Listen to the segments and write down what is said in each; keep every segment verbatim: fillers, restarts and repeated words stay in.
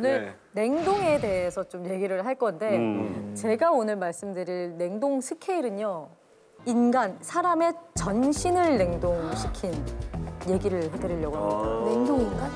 오늘 네. 냉동에 대해서 좀 얘기를 할 건데 음. 제가 오늘 말씀드릴 냉동 스케일은요. 인간, 사람의 전신을 냉동시킨 얘기를 해드리려고 합니다. 아. 냉동 인간?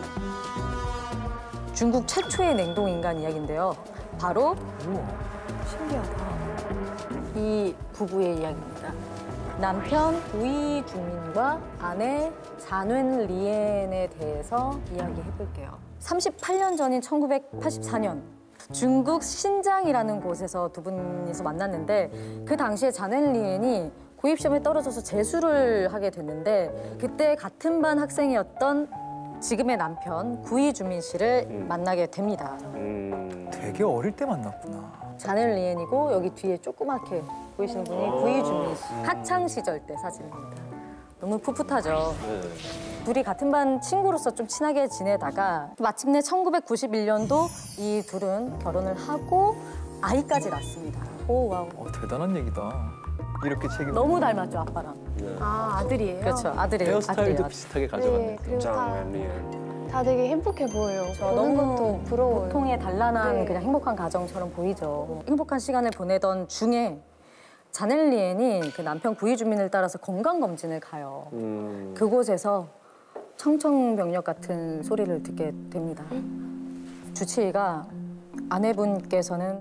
중국 최초의 냉동 인간 이야기인데요. 바로 우와. 신기하다. 이 부부의 이야기입니다. 남편 구이 준민과 아내 잔웬 리엔에 대해서 이야기해볼게요. 삼십팔 년 전인 천구백팔십사 년 중국 신장이라는 곳에서 두 분이서 만났는데 그 당시에 잔웬 리엔이 고입시험에 떨어져서 재수를 하게 됐는데 그때 같은 반 학생이었던 지금의 남편 구이 준민 씨를 음. 만나게 됩니다. 음. 되게 어릴 때 만났구나. 잔웬 리엔이고 여기 뒤에 조그맣게 보이시는 분이 구이 준민 씨. 학창 시절 때 사진입니다. 너무 풋풋하죠. 네. 둘이 같은 반 친구로서 좀 친하게 지내다가 마침내 천구백구십일 년도 이 둘은 결혼을 하고 아이까지 낳습니다. 오 와우. 어, 대단한 얘기다. 이렇게 책임 너무 닮았죠 아빠랑. 네. 아 아들이에요? 그렇죠 아들이에요. 헤어스타일도 아들이에요. 비슷하게 가져갔네. 네, 그리고 다, 다 되게 행복해 보여요. 너무 부러워요. 보통의 단란한 네. 그냥 행복한 가정처럼 보이죠. 행복한 시간을 보내던 중에 잔웬 리엔이 그 남편 구이 준민을 따라서 건강검진을 가요. 음. 그곳에서 청청병력 같은 소리를 듣게 됩니다. 음? 주치의가 아내분께서는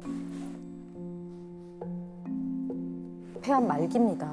폐암 말기입니다.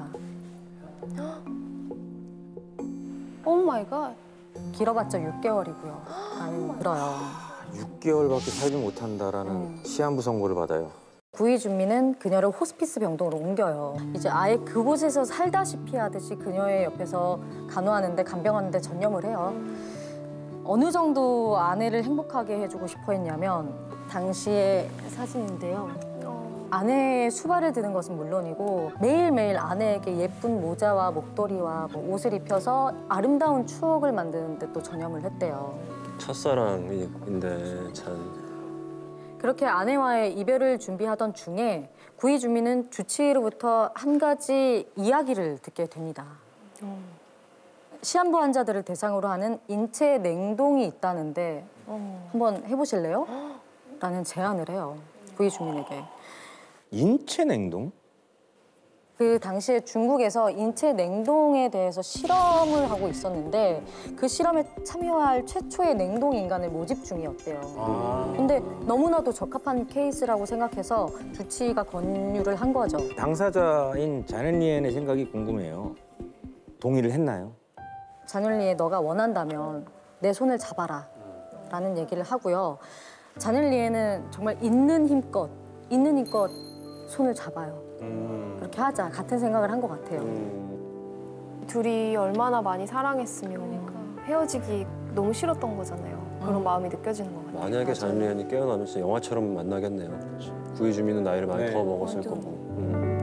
오 마이 갓. 길어봤자 육 개월이고요. 안 들어요. 육 개월밖에 살지 못한다라는 음. 시한부 선고를 받아요. 구이 준민은 그녀를 호스피스 병동으로 옮겨요. 이제 아예 그곳에서 살다시피 하듯이 그녀의 옆에서 간호하는데 간병하는데 전념을 해요. 어느 정도 아내를 행복하게 해주고 싶어 했냐면 당시의 사진인데요. 아내의 수발을 드는 것은 물론이고 매일매일 아내에게 예쁜 모자와 목도리와 뭐 옷을 입혀서 아름다운 추억을 만드는 데 또 전념을 했대요. 첫사랑인데 참. 그렇게 아내와의 이별을 준비하던 중에 구이 준민은 주치의로부터 한 가지 이야기를 듣게 됩니다. 어. 시한부 환자들을 대상으로 하는 인체 냉동이 있다는데 어. 한번 해보실래요? 라는 제안을 해요, 구이 준민에게. 인체 냉동? 그 당시에 중국에서 인체 냉동에 대해서 실험을 하고 있었는데 그 실험에 참여할 최초의 냉동 인간을 모집 중이었대요. 아. 근데 너무나도 적합한 케이스라고 생각해서 주치의가 권유를 한 거죠. 당사자인 잔웬 리엔의 생각이 궁금해요. 동의를 했나요? 잔웬 리엔, 너가 원한다면 내 손을 잡아라 라는 얘기를 하고요. 잔웬 리엔은 정말 있는 힘껏, 있는 힘껏 손을 잡아요. 음. 그렇게 하자, 같은 생각을 한 것 같아요. 음. 둘이 얼마나 많이 사랑했으면 그러니까. 헤어지기 너무 싫었던 거잖아요. 그런 음. 마음이 느껴지는 것 같아요. 만약에 잔웬 리엔이 깨어나면 진짜 영화처럼 만나겠네요. 구이 준민은 나이를 많이 네. 더 먹었을 완전. 거고. 음.